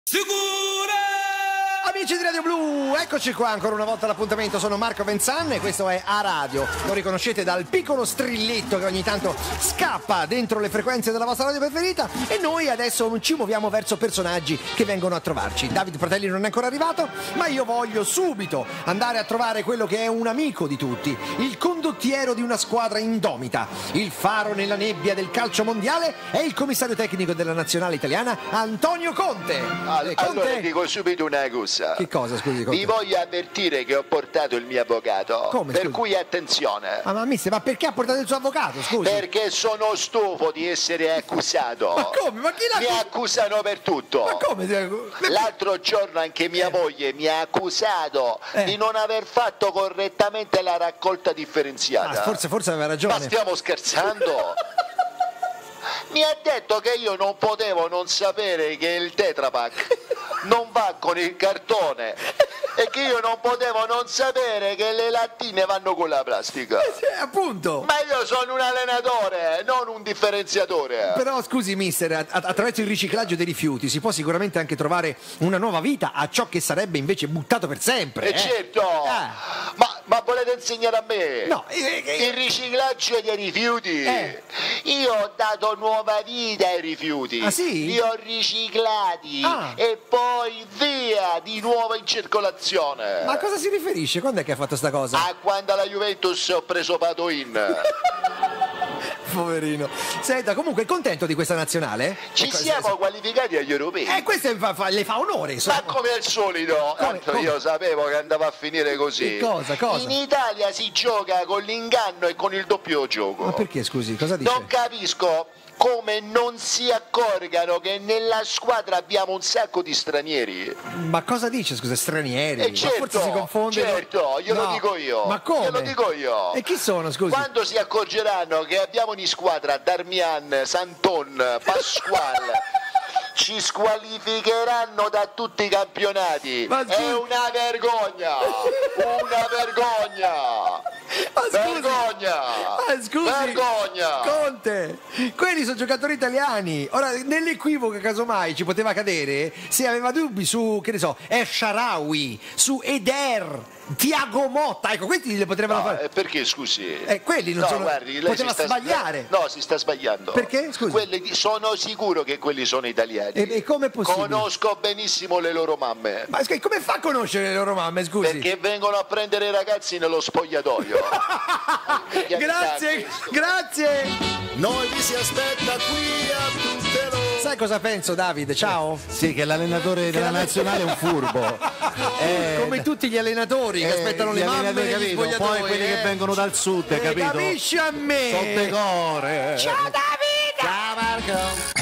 Amici di Radio Blu, eccoci qua ancora una volta all'appuntamento. Sono Marco Venzan e questo è A Radio. Lo riconoscete dal piccolo strilletto che ogni tanto scappa dentro le frequenze della vostra radio preferita. E noi adesso ci muoviamo verso personaggi che vengono a trovarci. David Fratelli non è ancora arrivato, ma io voglio subito andare a trovare quello che è un amico di tutti, il condottiero di una squadra indomita, il faro nella nebbia del calcio mondiale, è il commissario tecnico della nazionale italiana Antonio Conte. Conte. Allora dico subito una cosa. Che cosa, scusi, Conte? Vi voglio avvertire che ho portato il mio avvocato. Come, per scusi? cui attenzione. Ma mister, ma perché ha portato il suo avvocato, scusi? Perché sono stufo di essere accusato. Ma come? Ma chi l'ha Mi accusano per tutto. Ma come? L'altro giorno anche mia moglie mi ha accusato di non aver fatto correttamente la raccolta differenziata. Forse aveva ragione. Ma stiamo scherzando? Mi ha detto che io non potevo non sapere che il Tetra Pak non va con il cartone e che io non potevo non sapere che le lattine vanno con la plastica. Appunto. Ma io sono un allenatore, non un differenziatore. Però scusi mister, attraverso il riciclaggio dei rifiuti si può sicuramente anche trovare una nuova vita a ciò che sarebbe invece buttato per sempre. Certo. Ma volete insegnare a me? No, il riciclaggio dei rifiuti. Io ho dato nuova vita ai rifiuti. Ah, sì? Li ho riciclati e poi via di nuovo in circolazione. Ma a cosa si riferisce? Quando è che ha fatto sta cosa? A quando alla Juventus ho preso Patoin. Poverino. Senta, comunque è contento di questa nazionale? Ci siamo qualificati agli europei. Questo le fa onore. Ma come al solito, tanto io sapevo che andava a finire così. Cosa? In Italia si gioca con l'inganno e con il doppio gioco. Ma perché, scusi, cosa dice? Non capisco come non si accorgano che nella squadra abbiamo un sacco di stranieri. Ma cosa dice, scusa, stranieri? Certo, ma forse si confonde. Certo, glielo dico io. Ma come? Glielo dico io. E chi sono, scusi? Quando si accorgeranno che abbiamo in squadra Darmian, Santon, Pasquale ci squalificheranno da tutti i campionati. È una vergogna. Una vergogna. Vergogna! Scusi, vergogna! Conte, quelli sono giocatori italiani. Ora, nell'equivoco casomai ci poteva cadere se aveva dubbi su, che ne so, El Shaarawy, su Eder, Thiago Motta, ecco, questi li potrebbero fare. Perché, scusi? Quelli non sono. Guardi, lei poteva sbagliare. No, si sta sbagliando. Perché? Scusi. Sono sicuro che quelli sono italiani. E come è possibile? Conosco benissimo le loro mamme. Ma come fa a conoscere le loro mamme, scusi? Perché vengono a prendere i ragazzi nello spogliatoio. Grazie. Noi vi si aspetta qui a tutte le... Sai cosa penso, David? Ciao. Sì, che l'allenatore della nazionale è un furbo. Come tutti gli allenatori che aspettano le mamme negli spogliatoi. Poi quelli che vengono dal sud, capito? Capisci a me? Sottecore. Ciao Davide! Ciao Marco!